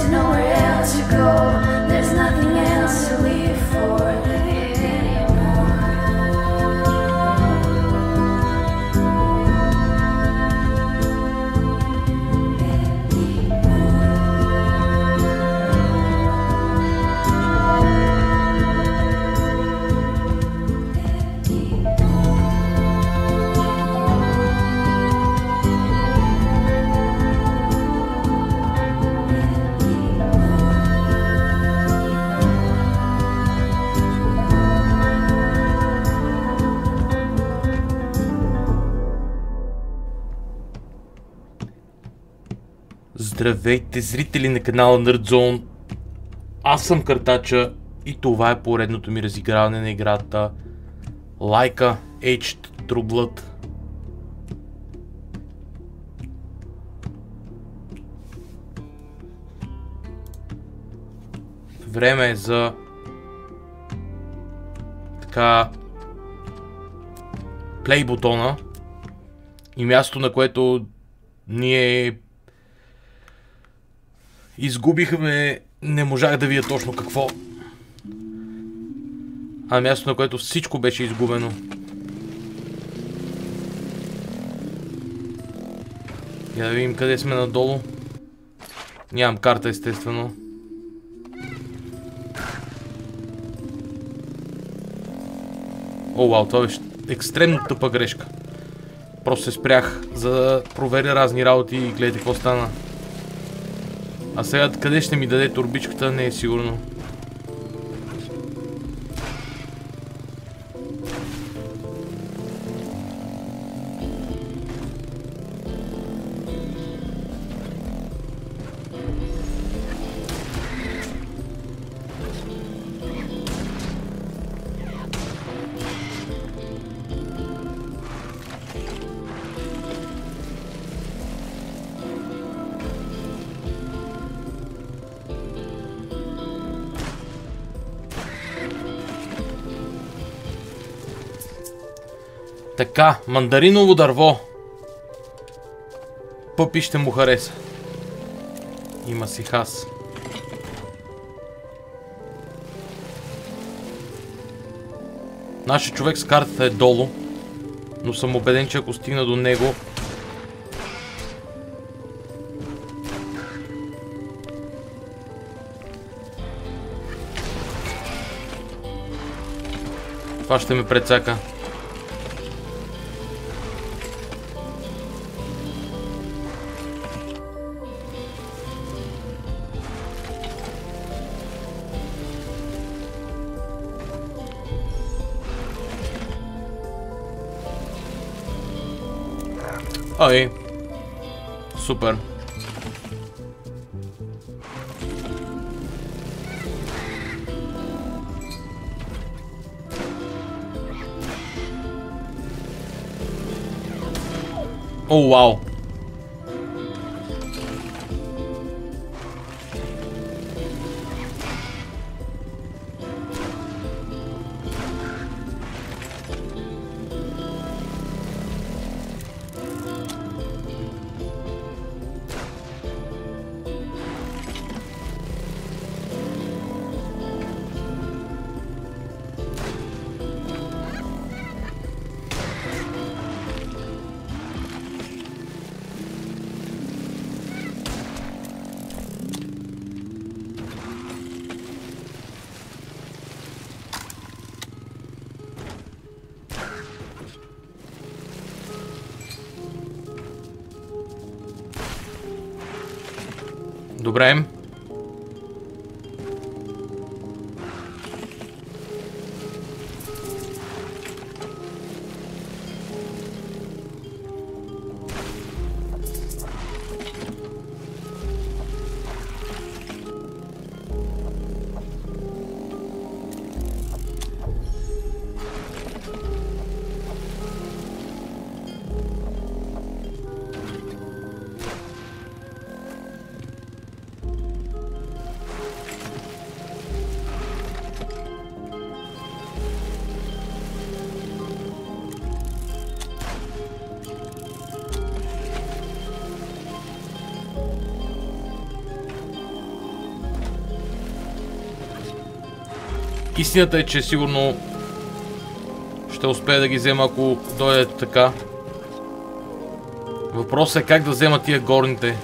there's nowhere else to go, there's nothing else to live for anymore. Здравейте, зрители на канала Nerdzone. Аз съм Картача и това е поредното ми разиграване на играта Laika Age True Blood. Време е за така плей бутона и място, на което ние изгубихме, не можах да видя точно какво. А място, на което всичко беше изгубено. Я да видим къде сме надолу. Нямам карта, естествено. О, вау, това беше екстремно тъпа грешка. Просто се спрях, за да проверя разни работи и гледайте какво стана. А сега къде ще ми даде турбичката, не е сигурно. Така, мандариново дърво. Пъпи ще му хареса. Има си хас. Нашия човек с картата е долу, но съм убеден, че ако стигна до него... това ще ме прецака. Ой, супер. О, вау. Добре. Истината е, че сигурно ще успея да ги взема, ако дойде така. Въпросът е как да взема тия горните.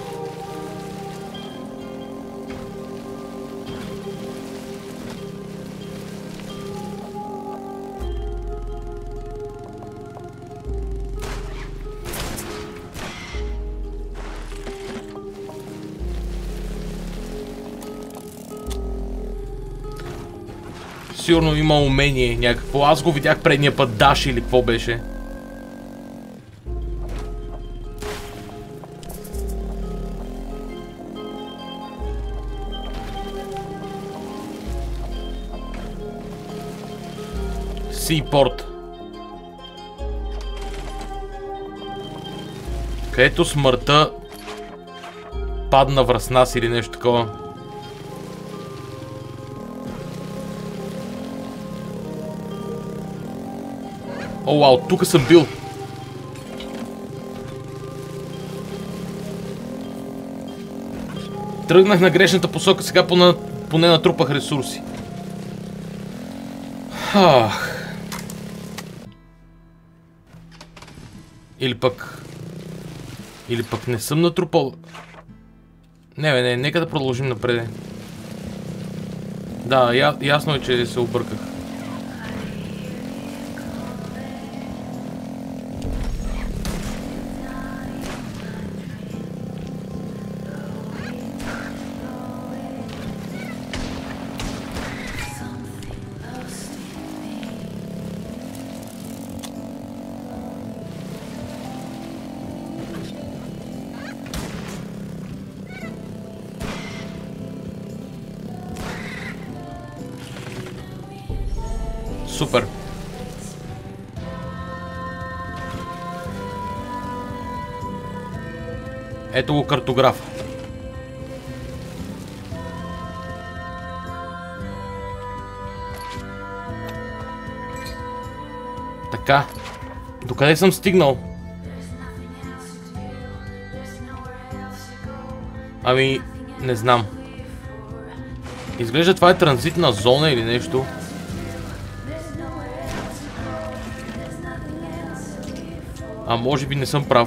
Сигурно има умение някакво. Аз го видях предния път, Даш или какво беше. Сипорт. Където смъртта падна връз нас или нещо такова. О, вау, тук съм бил. Тръгнах на грешната посока, сега поне натрупах ресурси. Или пък не съм натрупал. Не, нека да продължим напред. Да, ясно е, че се обърках. Супер. Ето го картограф. Така. Докъде съм стигнал? Ами, не знам. Изглежда това е транзитна зона или нещо. А може би не съм прав.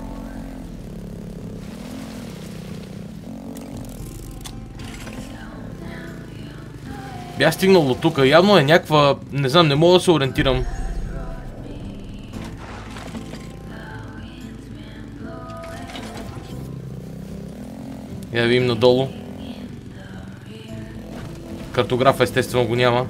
Бях стигнал до тук. Явно е някаква... Не знам, не мога да се ориентирам. Я да видим надолу. Картографа естествено го няма.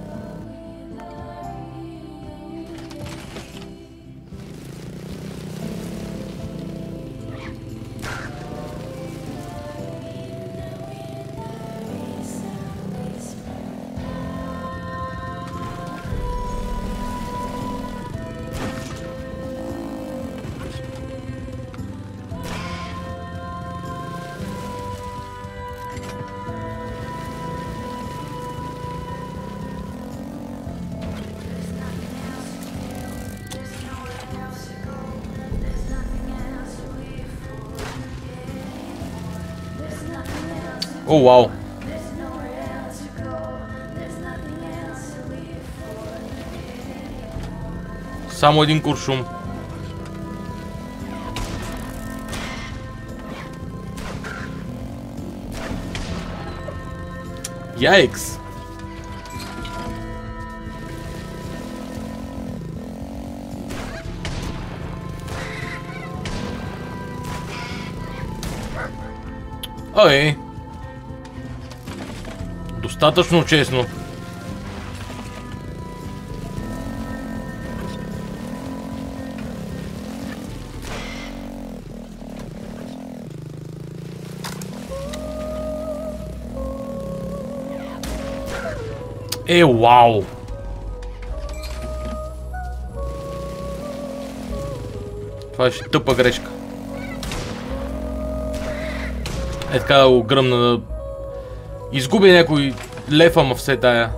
О, вау! Само един куршум. Яйкс! Ой! Достатъчно честно. Вау! Това ще тъпа грешка. Така да го гръмна да... Изгубя някой лев, ама все тая.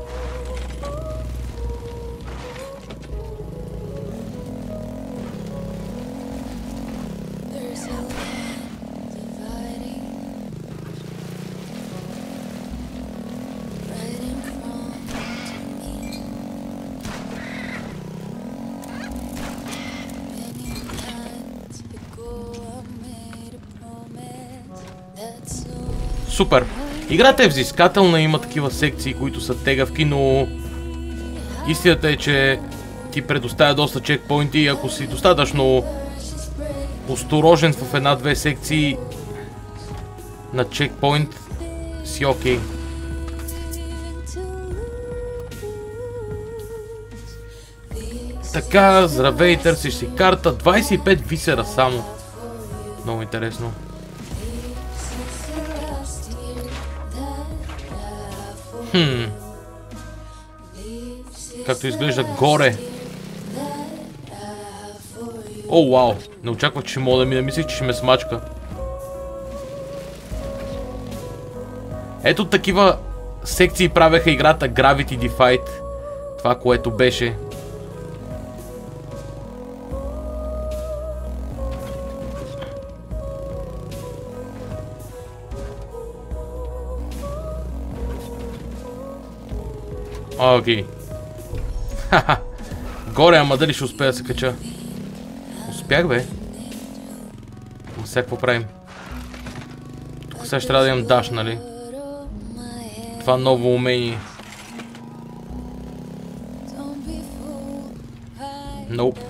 Супер. Играта е взискателна, има такива секции, които са тегавки, но истината е, че ти предоставя доста чекпоинти и ако си достатъчно осторожен в една-две секции на чекпоинт, си окей. Така, здравей, търсиш си карта. 25 висера само. Много интересно. Както изглежда горе. О, вау. Не очаквах, че мога да мина. Мислех, че ще ме смачка. Ето такива секции правеха играта Gravity Defied. Това, което беше. Окей. Хаха. Горе, ама дали ще успея да се кача? Успях, бе. Ама сега какво правим? Тук сега ще трябва да имам даш, нали? Това ново умение. Nope.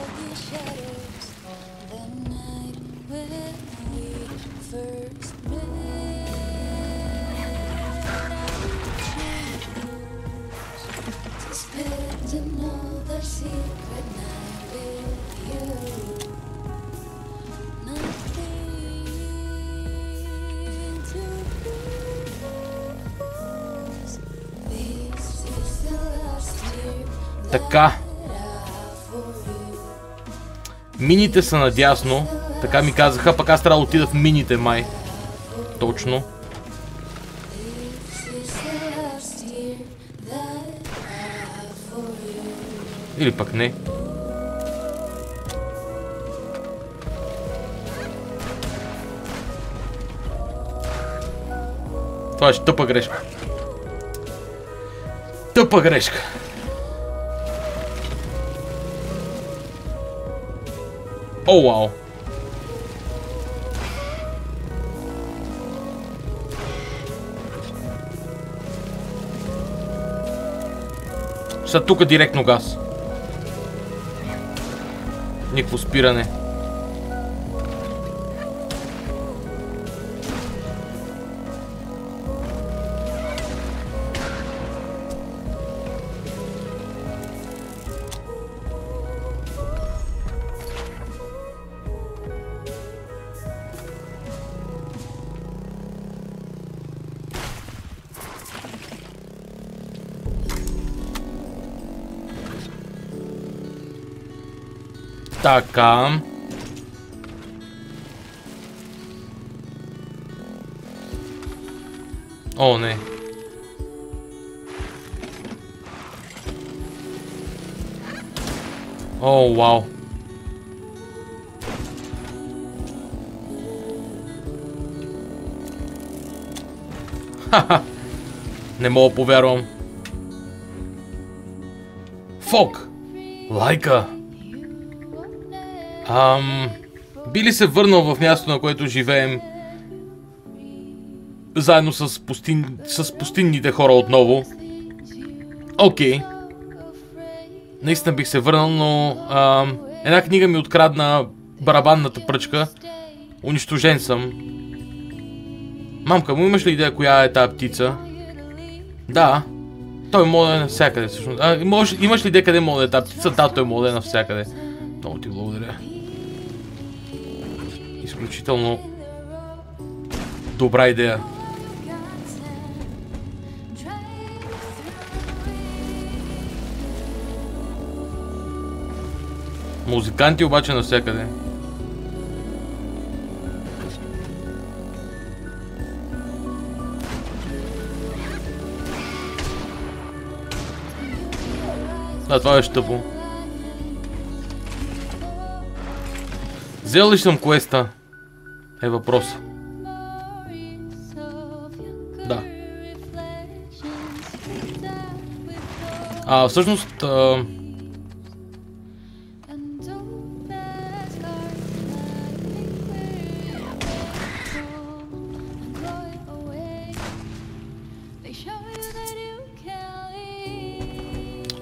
Така. Мините са надясно. Така ми казаха, пък аз трябва да отида в мините, май. Точно. Или пък не. Това е тъпа грешка. Тъпа грешка. О, вау. Са тук директно газ. Никакво спиране. Така. О, не. О, вау. Ха-ха. Не мога да повярвам. Фок. Лайка. Би ли се върнал в мястото, на което живеем, заедно с пустинните хора отново? Окей. Наистина бих се върнал, но една книга ми открадна барабанната пръчка. Унищожен съм. Мамка, му имаш ли идея коя е тази птица? Да. Той може да е навсякъде всъщност. Имаш ли идея къде може да е тази птица? Да, той може да е навсякъде. Много ти благодаря. Изключително добра идея. Музиканти обаче навсякъде. Да, това беше тъпо. Взел ли съм квеста? Е въпроса. Да. Всъщност...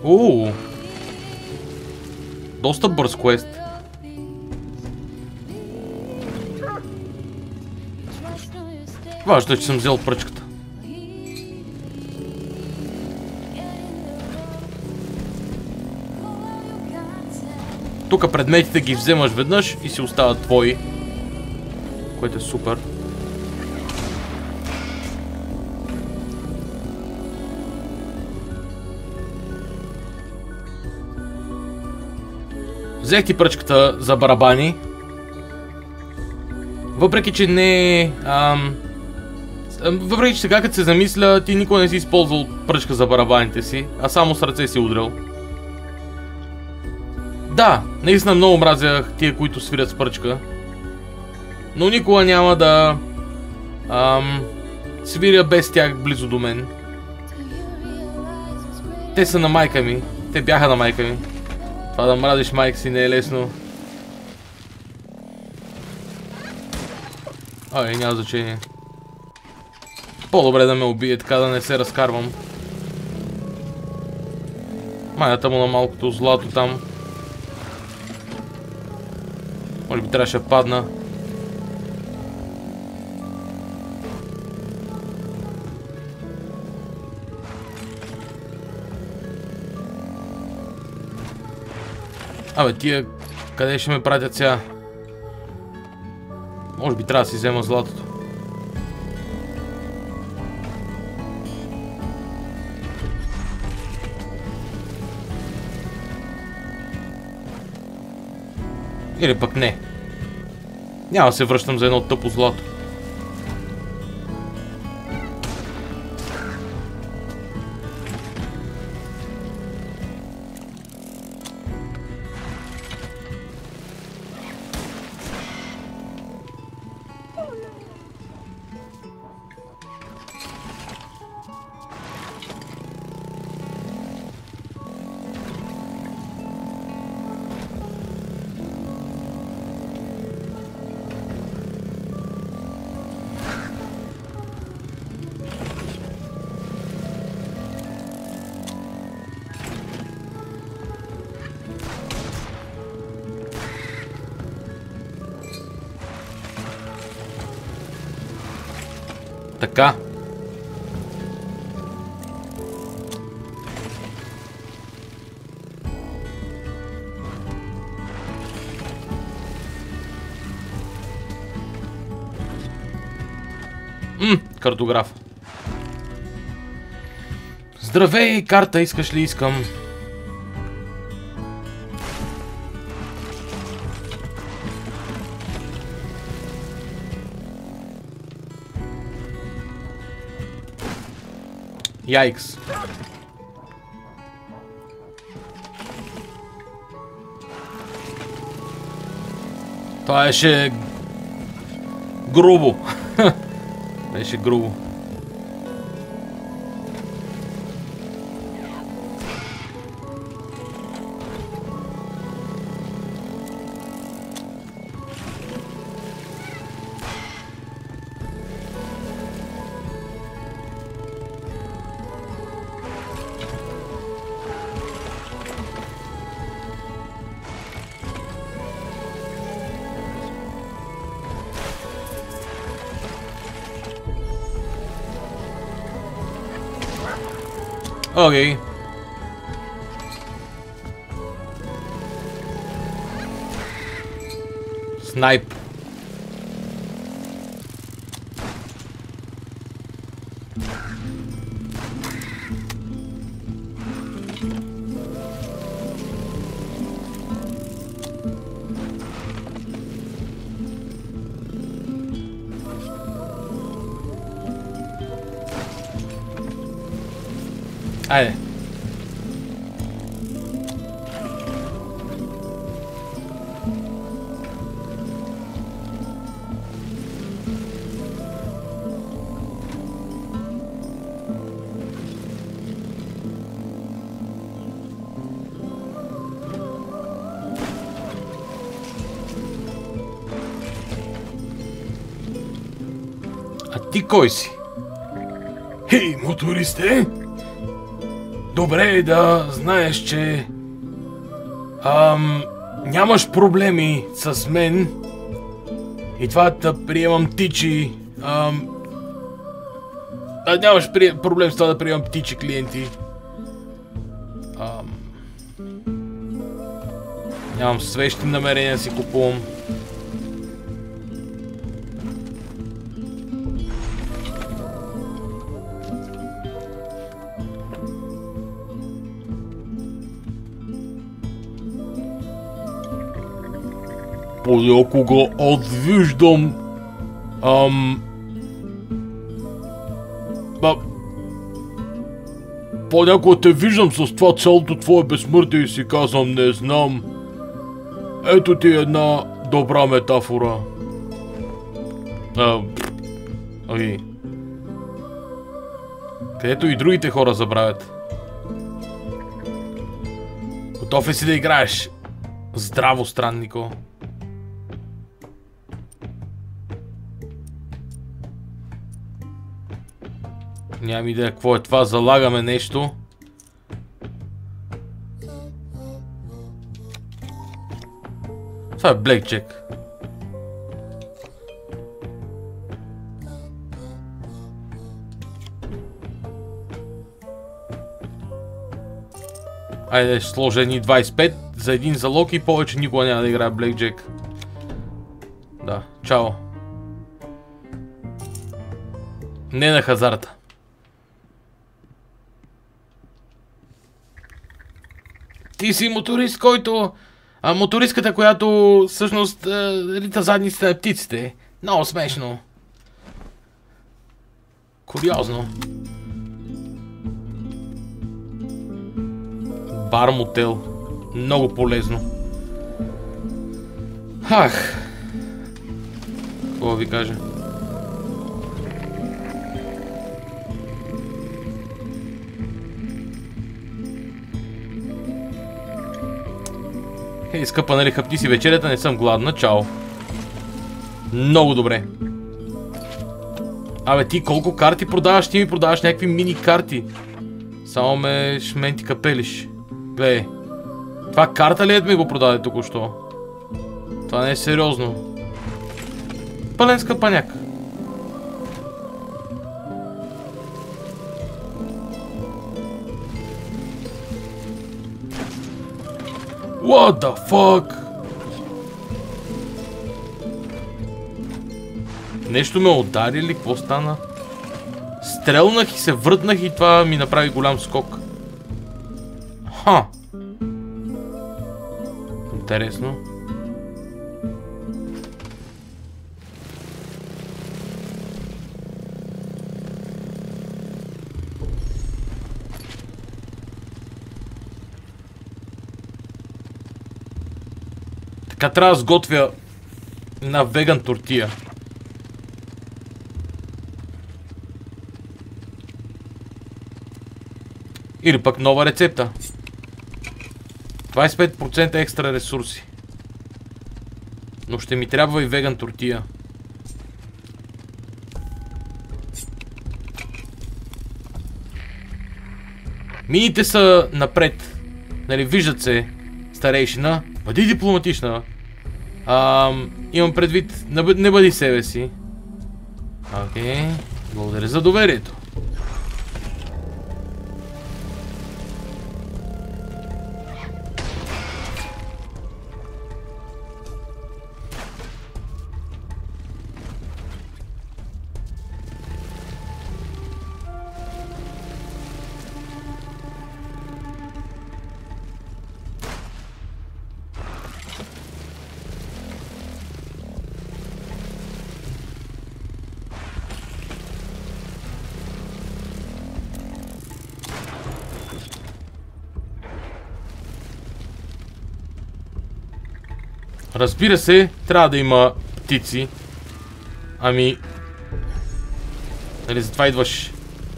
Доста бърз квест. Важно е, че съм взел пръчката. Тук предметите ги вземаш веднъж и си остават твои. Което е супер. Взех ти пръчката за барабани. Въпреки, че не... въпреки, че сега като се замисля, ти никога не си използвал пръчка за барабаните си, а само с ръце си удрял. Да, наистина много мразях тия, които свирят с пръчка. Но никога няма да... свиря без тях близо до мен. Те са на майка ми. Те бяха на майка ми. Това да мразиш майка си не е лесно. Няма значение. По-добре да ме убие, така да не се разкарвам. Майната му на малкото злато там. Може би трябваше да падна. Тия къде ще ме пратят сега? Може би трябва да си взема златото. Или пък не. Няма да се връщам за едно тъпо злато. Така. Картограф. Здравей, карта, искаш ли? Искам. Яйкс. Това беше грубо. Беше грубо. Окей. Снайп. Айде. А ти кой си? Хей, мотористе! Добре е да знаеш, че нямаш проблеми с мен и това да приемам птичи. Нямаш проблем с това да приемам птичи клиенти. Нямам свещи намерения да си купувам. Понякога аз виждам понякога те виждам с това цялото твое безсмъртие и си казвам, не знам. Ето ти една добра метафора. Където и другите хора забравят. Готов ли си да играеш? Здраво, страннико. Нямам идея какво е това, залагаме нещо. Това е блекджек. Айде, ще сложа едни 25 за един залог и повече никога няма да играя блекджек. Да, чао. Не на хазарта. Ти си моторист, който... мотористката, която всъщност рита задниците на птиците. Много смешно. Куриозно. Бар-мотел. Много полезно. Ах. Какво ви кажа? Хей, скъпа, нали, хапни си вечерята, не съм гладна, чао. Много добре. Абе, ти колко карти продаваш? Ти ми продаваш някакви мини карти. Само ме шменти капелиш. Гледай. Това карта ли ми го продаде току-що? Това не е сериозно. Пълен скъпаняк. What the fuck? Нещо ме удари или какво стана? Стрелнах и се въртнах и това ми направи голям скок. Ха! Интересно. Така трябва да сготвя една веган тортия. Или пък нова рецепта. 25% екстра ресурси. Но ще ми трябва и веган тортия. Мините са напред. Нали, виждат се, старейшина. Бъди дипломатична. Имам предвид, не бъди себе си. Окей. Благодаря за доверието. Разбира се, трябва да има птици. Ами... Нали, затова идваш.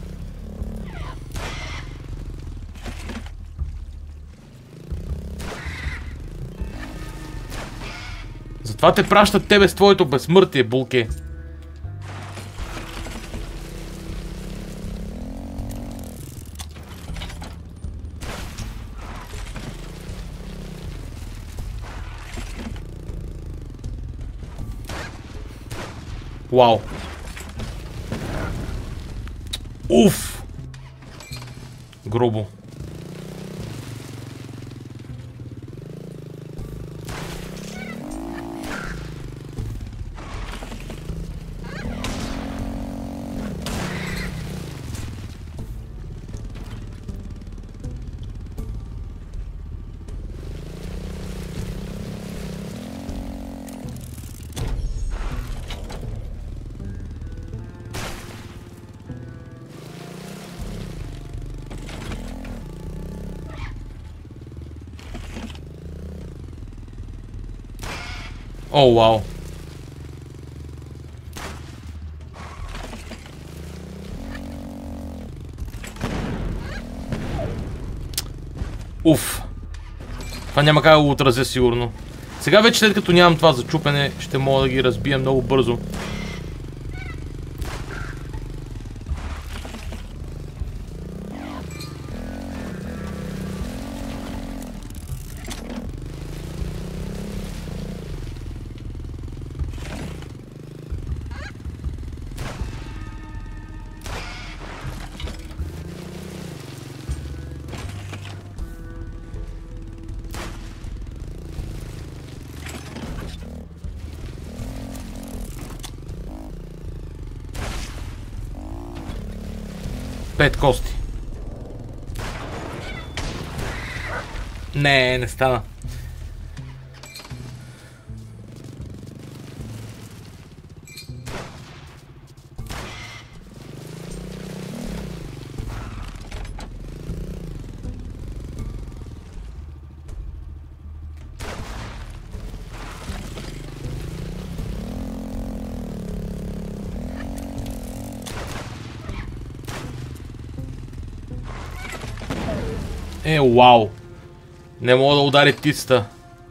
Затова те пращат тебе с твоето безсмъртие, булке. Вау. Уф! Грубо. О, вау. Уф. Това няма как да го отразя сигурно. Сега вече след като нямам това зачупене, ще мога да ги разбия много бързо. Пет кости. Не стана. Вау. Не мога да удари птицата.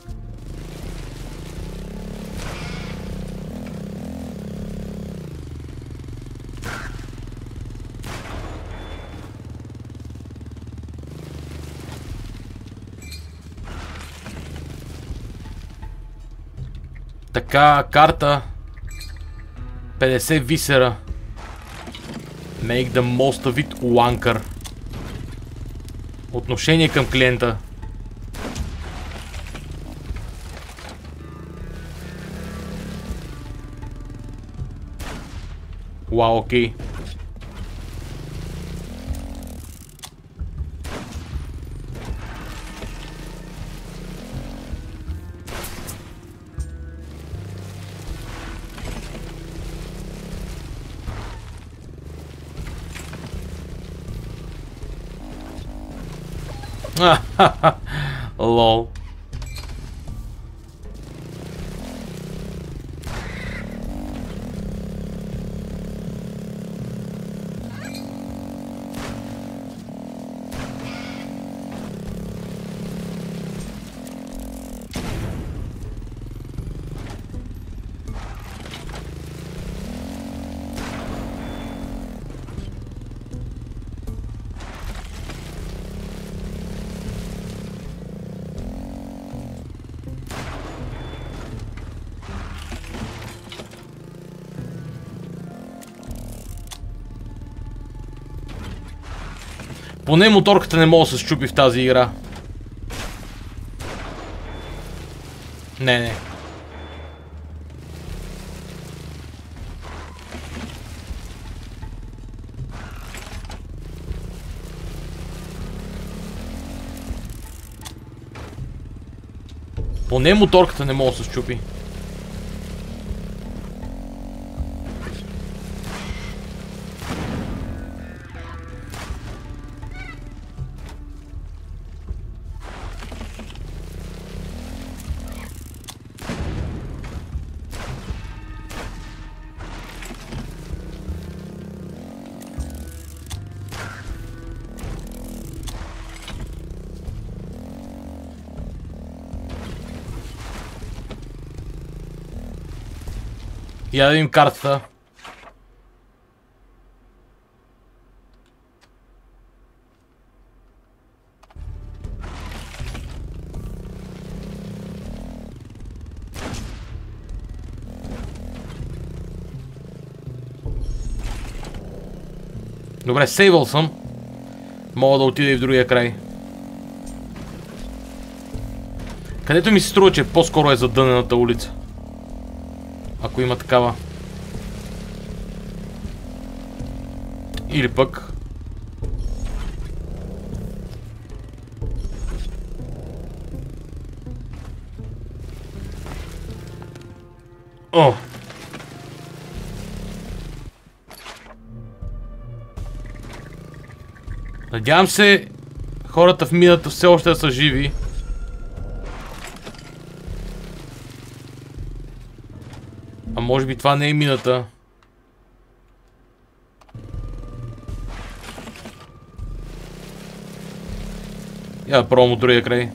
Така, карта. 50 висера. Make the most of it, уанкър. Отношение към клиента. Вау, окей. Лол. Поне моторката не мога да се счупи в тази игра. Не. Поне моторката не мога да се счупи. Я да видим картата. Добре, сейвал съм. Мога да отида и в другия край. Където ми се струва, че по-скоро е задънената улица. Ако има такава. Или пък... О! Надявам се хората в мината все още са живи. А може би това не е мината. Я да пробвам от другия край.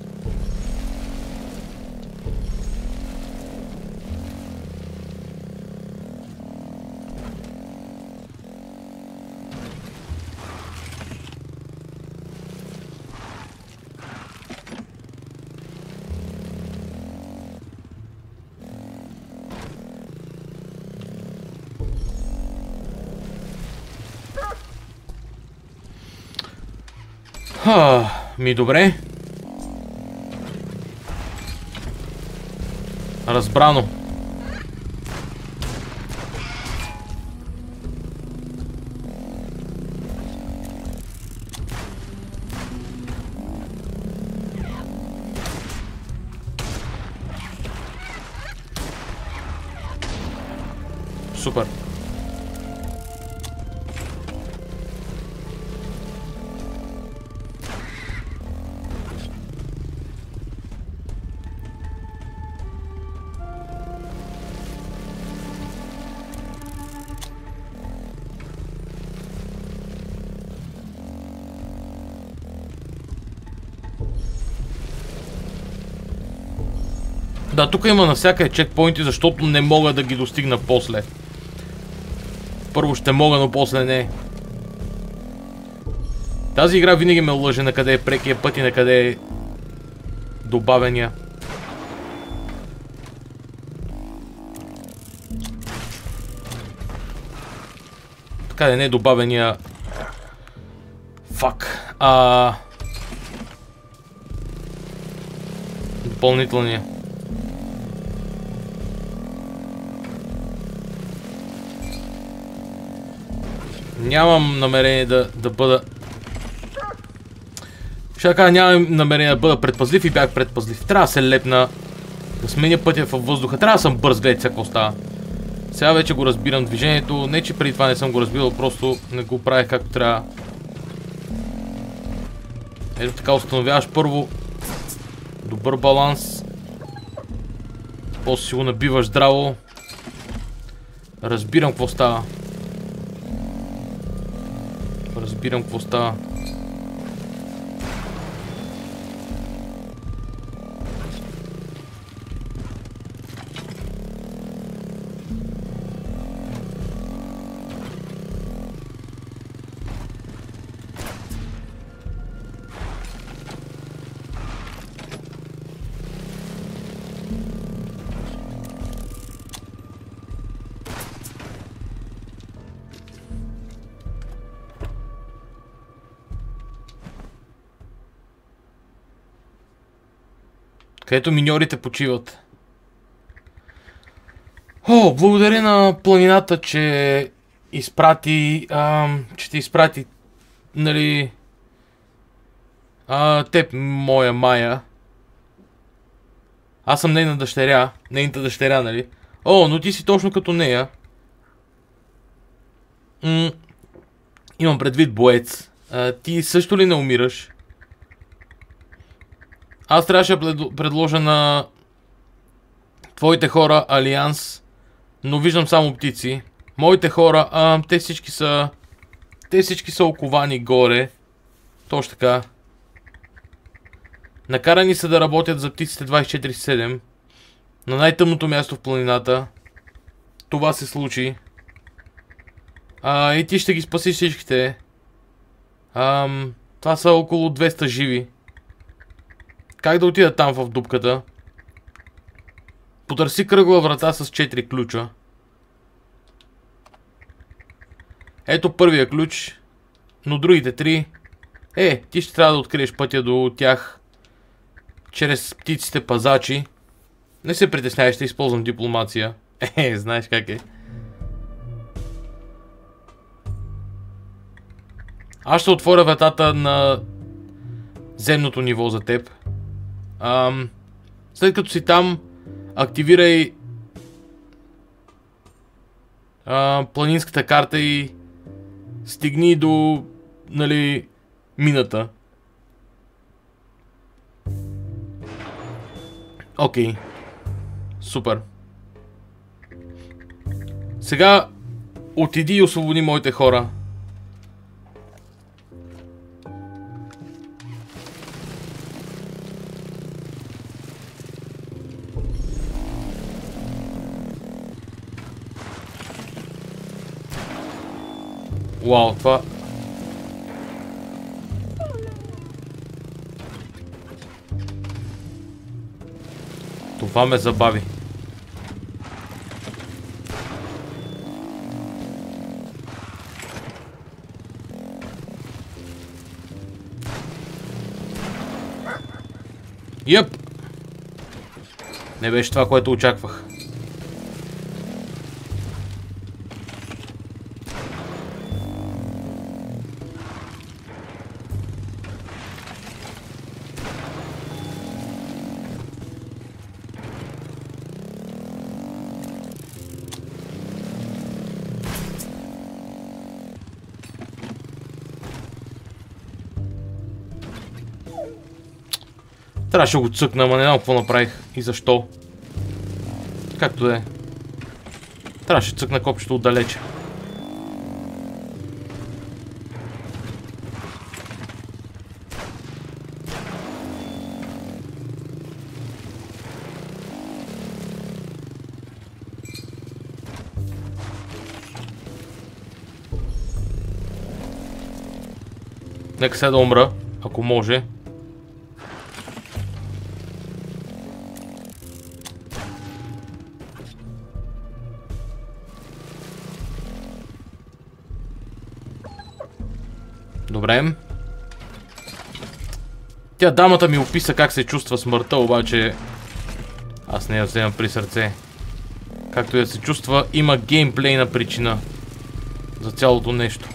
Ми добре. Разбрано. Супер. Да, тук има навсякъде чекпоинти, защото не мога да ги достигна после. Първо ще мога, но после не. Тази игра винаги ме лъже на къде е прекия път и на къде е добавения. Така да не е добавения... Фак. Допълнителния. Нямам намерение да бъда... Ще кажа, нямам намерение да бъда предпазлив и бях предпазлив. Трябва да се лепна, да сменя пътя във въздуха. Трябва да съм бърз, гледайте сега какво става. Сега вече го разбирам движението. Не, че преди това не съм го разбирал, просто не го правих както трябва. Ето така установяваш първо добър баланс. После си го набиваш здраво. Разбирам какво става. Разбирам какво става. Където миньорите почиват. О, благодаря на планината, че изпрати... че те изпрати... Нали... теб, моя Майя. Аз съм нейна дъщеря. Нейната дъщеря, нали? О, но ти си точно като нея. Имам предвид боец. Ти също ли не умираш? Аз трябваше да предложа на твоите хора алианс, но виждам само птици. Моите хора, те всички са оковани горе. Точно така. Накарани са да работят за птиците 24/7. На най-тъмното място в планината. Това се случи. И ти ще ги спасиш всичките. Това са около 200 живи. Как да отида там в дупката? Потърси кръгла врата с 4 ключа. Ето първия ключ. Но другите 3... ти ще трябва да откриеш пътя до тях чрез птиците пазачи. Не се притеснявай, ще използвам дипломация. Знаеш как е. Аз ще отворя вратата на земното ниво за теб. След като си там, активирай планинската карта и стигни до, нали, мината. Окей. Супер. Сега отиди и освободи моите хора. Вау, това... Това ме забави. Йъп! Не беше това, което очаквах. Трябваше да го цъкна, ама не знам какво направих и защо. Както да е. Трябваше да цъкна копчето отдалече. Нека сега да умра, ако може. Добре. Тя дамата ми описа как се чувства смъртта, обаче аз не я вземам при сърце. Както и да се чувства, има геймплейна причина за цялото нещо.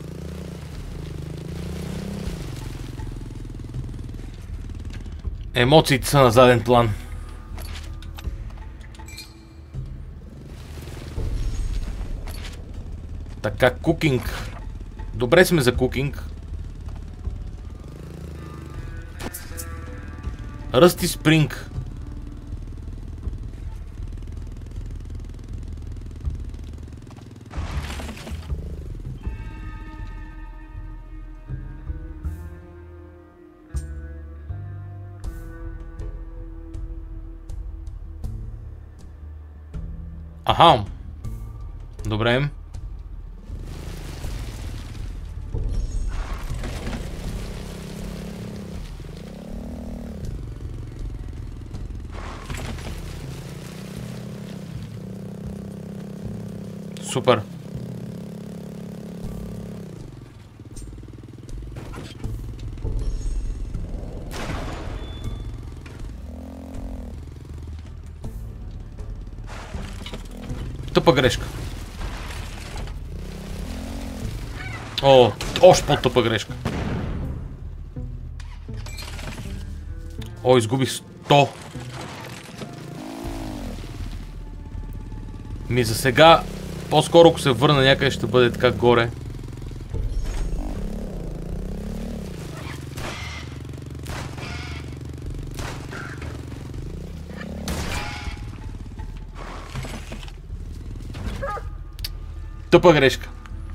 Емоциите са на заден план. Така, кукинг. Добре сме за кукинг. Ръсти спринг. Аха. Добре. Супер. Тъпа грешка. О, още по-тъпа грешка. О, изгубих 100. Ми за сега, по-скоро ако се върна някъде, ще бъде така горе. Тъпа грешка.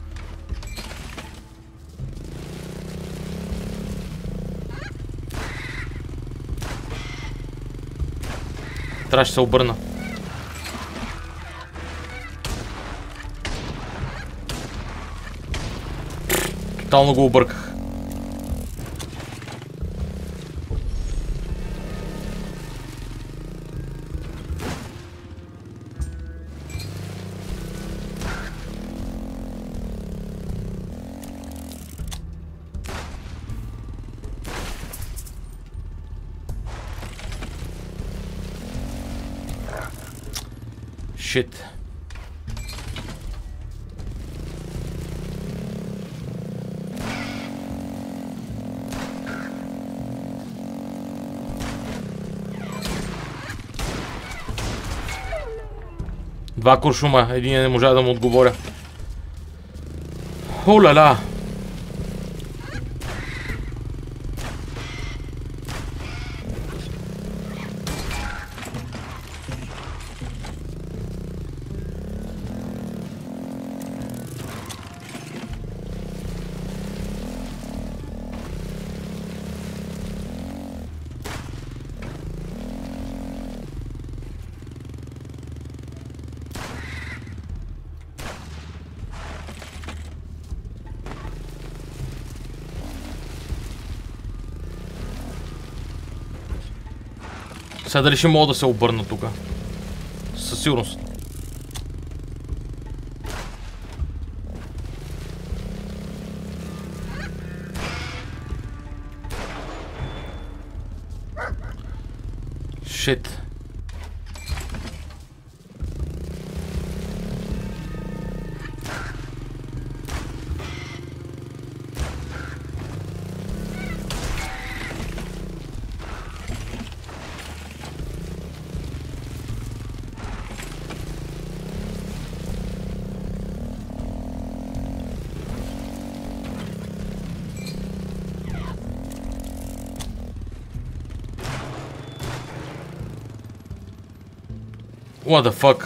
Трябваше да се обърна. Тотално го обърках. Шит. Два куршума, един не можа да му отговоря. Оля-ля! Сега дали ще мога да се обърна тук? Със сигурност. Шит. What the fuck?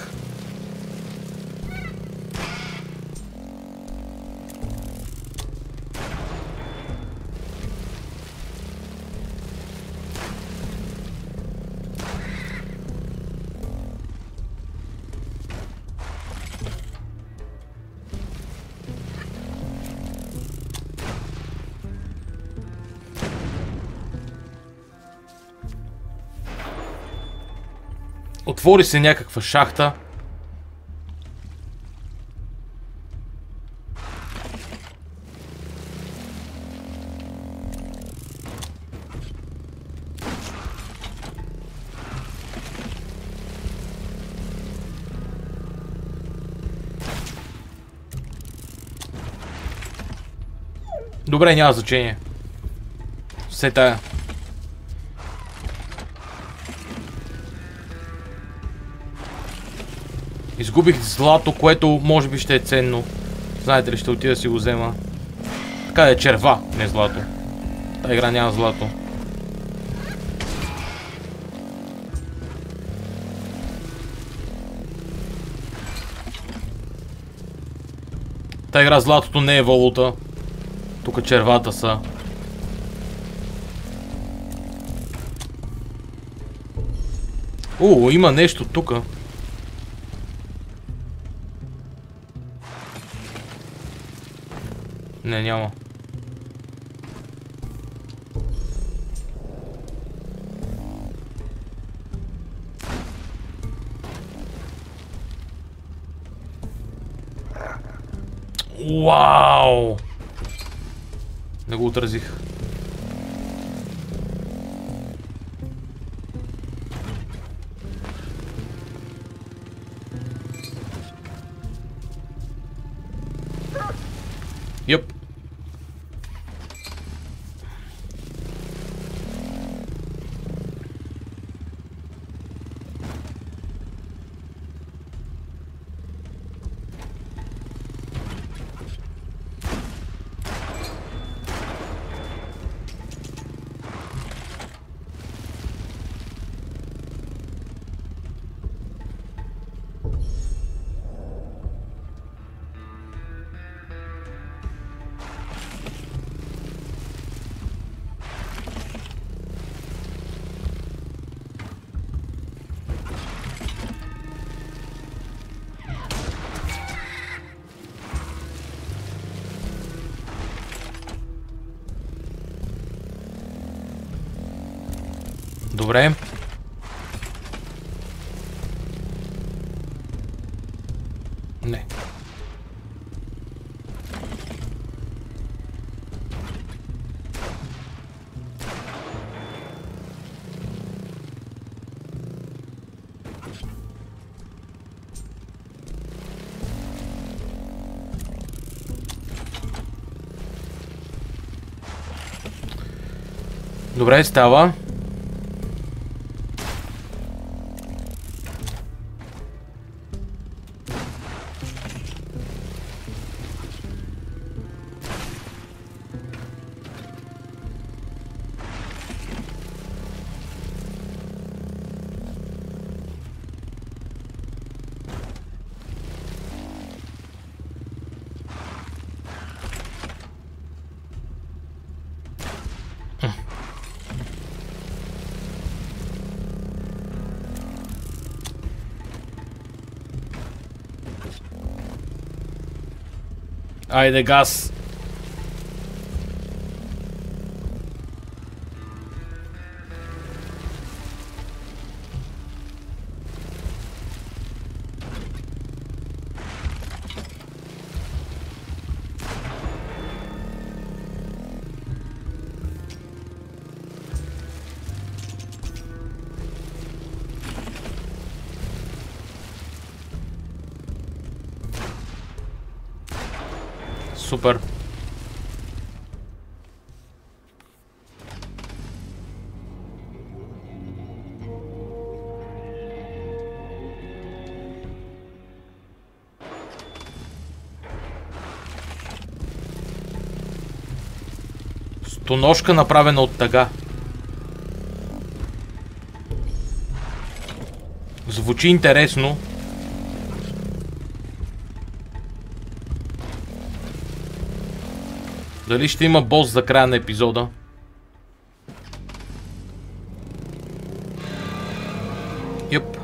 Отвори се някаква шахта. Добре, няма значение. Все тая. Изгубих злато, което може би ще е ценно. Знаете ли, ще отида да си го взема. Така да е черва, не злато. Та игра няма злато. Та игра златото не е валута. Тук червата са. Има нещо тук. Не, няма. Вау! Не го отразих. Йоп. Добре. Не. Добре, става. Айде, газ! Супер. Стоножка, направена от тъга. Звучи интересно. Дали ще има бос за края на епизода? Йоп.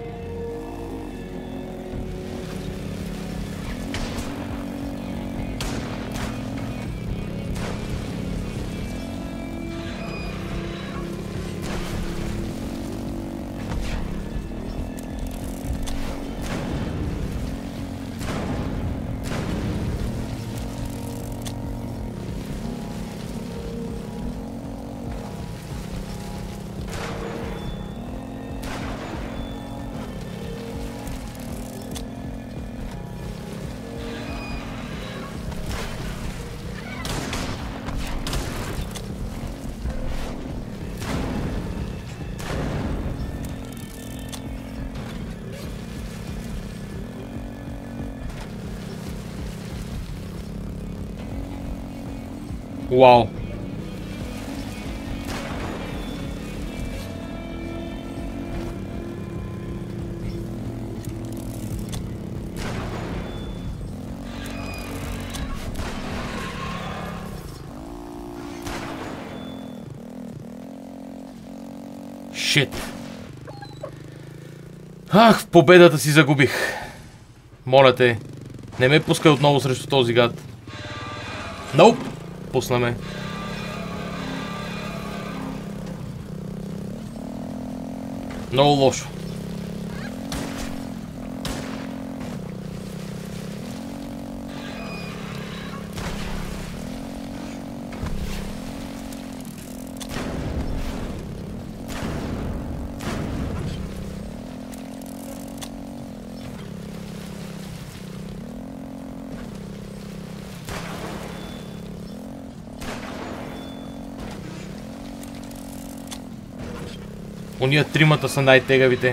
Вау. Шит. Ах, в победата си загубих. Моля те, не ме пускай отново срещу този гад. Ноуп. Пусна ме. Много лошо. Уния тримата са най-тегавите.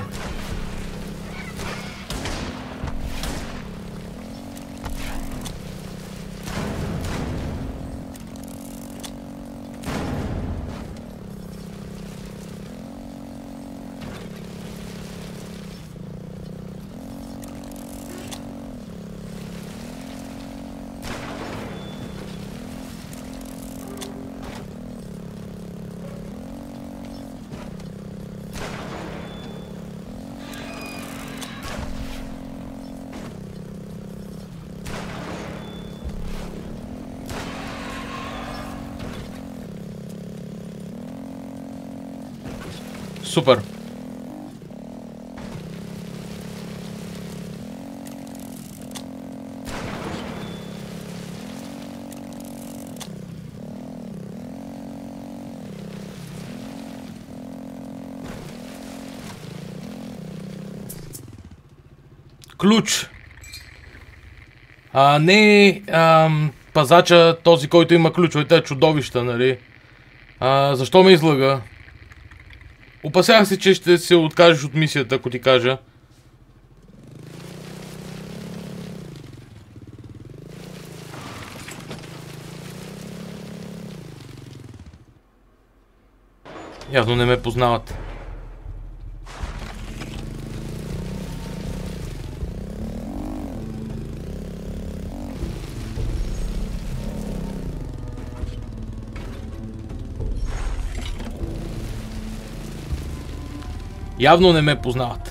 Супер. Ключ. Не пазача, този, който има ключовете, чудовища, нали? Защо ме излъга? Опасявах се, че ще се откажеш от мисията, ако ти кажа. Явно не ме познават. Явно не ме познават.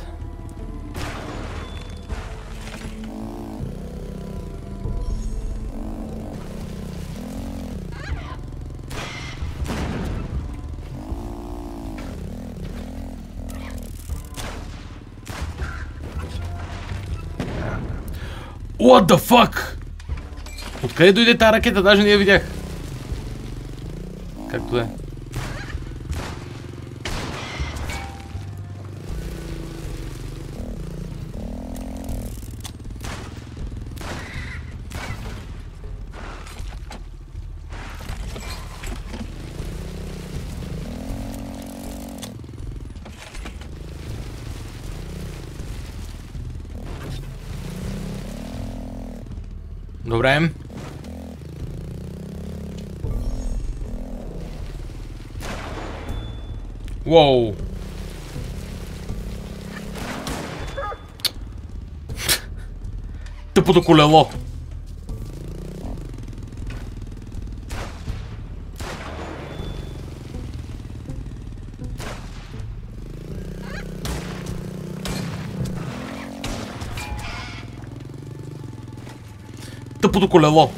What the fuck? Откъде дойде тази ракета? Даже не я видях. Както е. Добре. Уоу. Тъпото колело. Тъпото колело.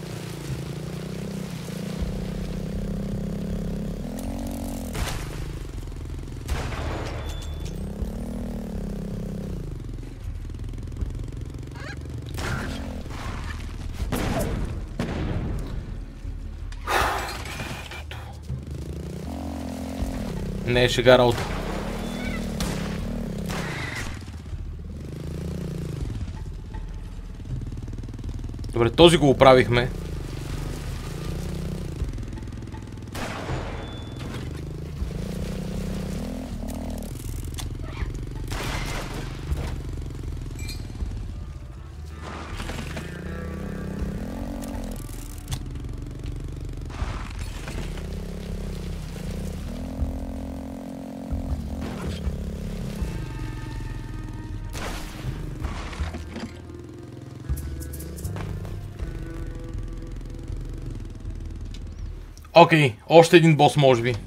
Не е шега работа. Добре, този го оправихме. Окей, още един бос може би.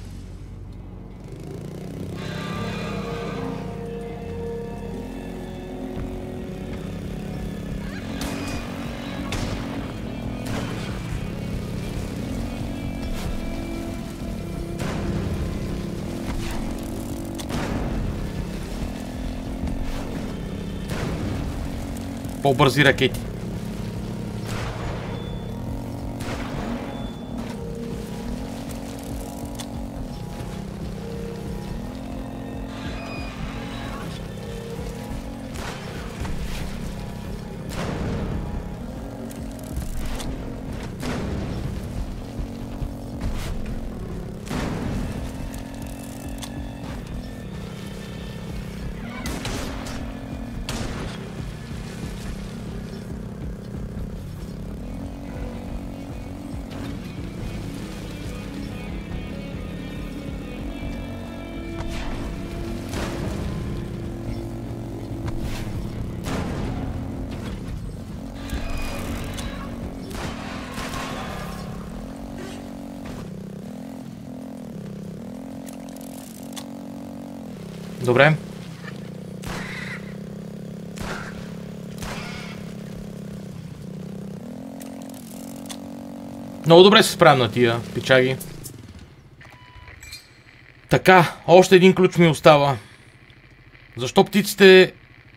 По-бързи ракети. Добре. Много добре се справям на тия пичаги. Така, още един ключ ми остава. Защо птиците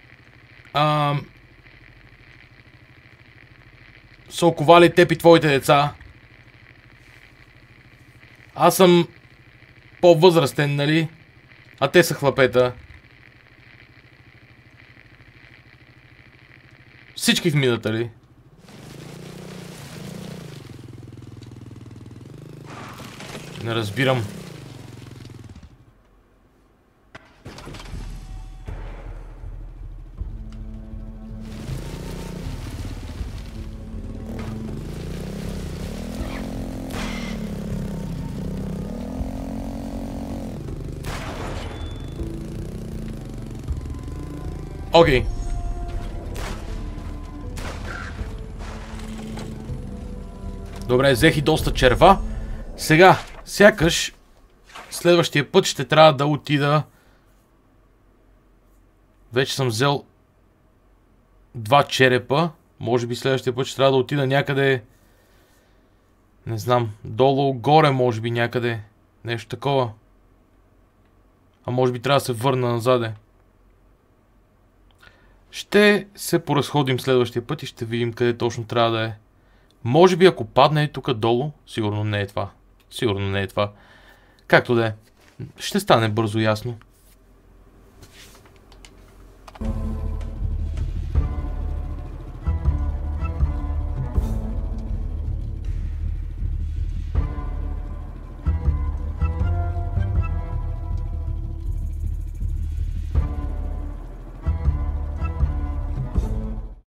са оковали теб и твоите деца? Аз съм по-възрастен, нали? А те са хлапета. Всички в мината ли? Не разбирам. Окей. Добре, взех и доста черва. Сега, сякаш следващия път ще трябва да отида. Вече съм взел 2 черепа. Може би следващия път ще трябва да отида някъде. Не знам, долу, горе може би някъде. Нещо такова. А може би трябва да се върна назаде. Ще се поразходим следващия път и ще видим къде точно трябва да е. Може би ако падне тук долу, сигурно не е това. Сигурно не е това. Както да е. Ще стане бързо ясно.